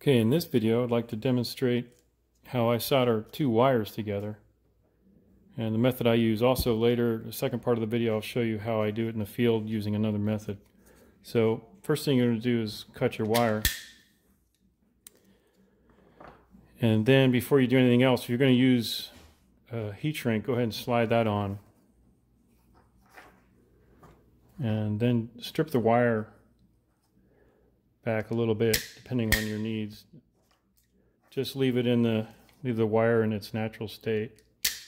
Okay, in this video I'd like to demonstrate how I solder two wires together. And the method I use. Also later, the second part of the video, I'll show you how I do it in the field using another method. So first thing you're going to do is cut your wire. And then before you do anything else, if you're going to use a heat shrink, go ahead and slide that on. And then strip the wire back a little bit depending on your needs. Just leave the wire in its natural state.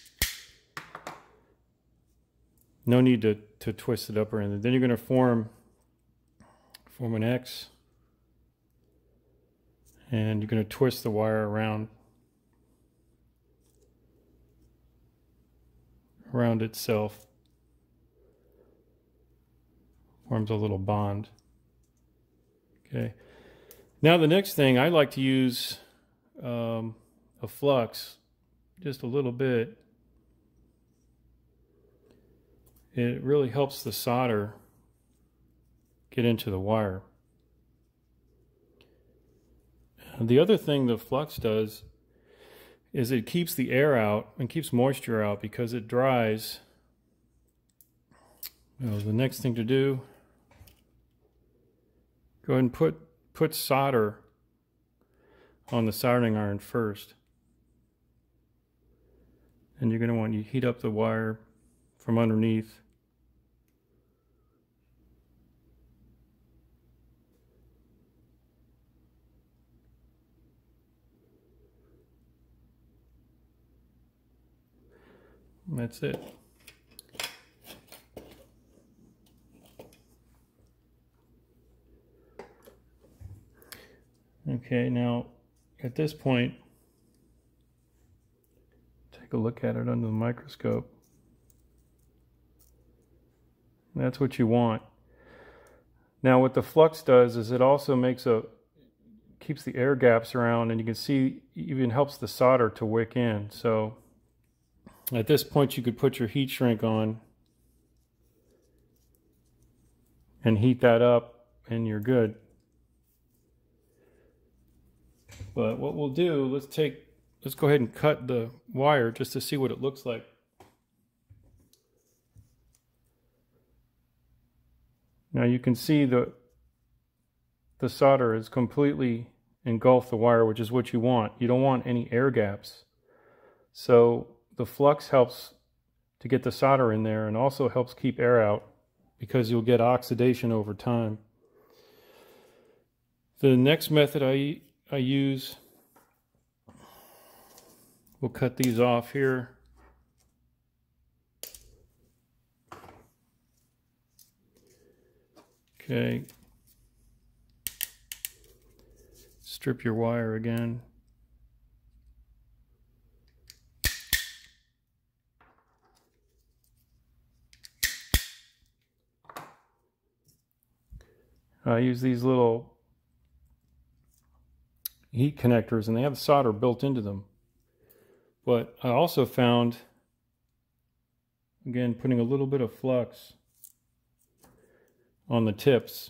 No need to twist it up or anything. Then you're going to form an X, and you're going to twist the wire around itself. Forms a little bond. Okay. Now the next thing, I like to use a flux, just a little bit. It really helps the solder get into the wire. The other thing the flux does is it keeps the air out and keeps moisture out because it dries. Well, the next thing to do, go ahead and put solder on the soldering iron first. And you're going to want to heat up the wire from underneath. That's it. Okay, now at this point, take a look at it under the microscope. That's what you want. Now what the flux does is it also keeps the air gaps around, and you can see even helps the solder to wick in. So at this point you could put your heat shrink on and heat that up and you're good. But what we'll do, let's go ahead and cut the wire just to see what it looks like. Now you can see the solder has completely engulfed the wire, which is what you want. You don't want any air gaps. So the flux helps to get the solder in there and also helps keep air out because you'll get oxidation over time. The next method I use, we'll cut these off here. Okay. Strip your wire again. I use these little heat connectors, and they have solder built into them. But I also found, again, putting a little bit of flux on the tips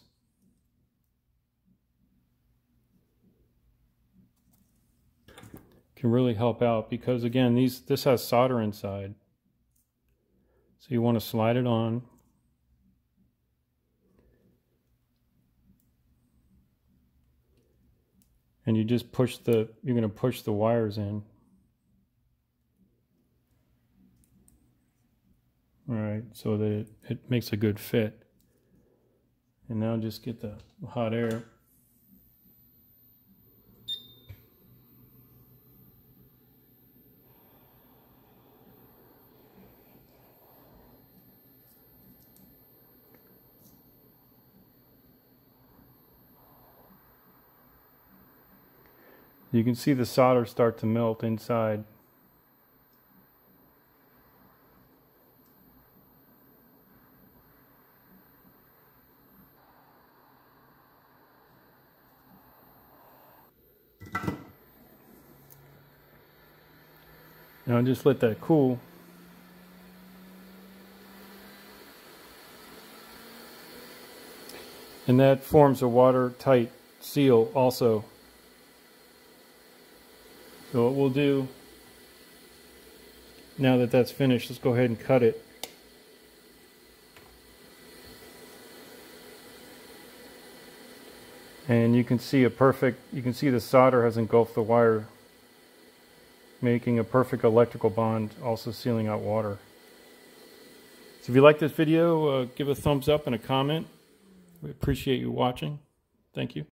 can really help out because, again, this has solder inside. So you want to slide it on. And you just you're going to push the wires in. All right, so that it makes a good fit. And now just get the hot air. You can see the solder start to melt inside. Now just let that cool. And that forms a watertight seal also. So what we'll do, now that that's finished, let's go ahead and cut it. And you can see the solder has engulfed the wire, making a perfect electrical bond, also sealing out water. So if you like this video, give a thumbs up and a comment. We appreciate you watching. Thank you.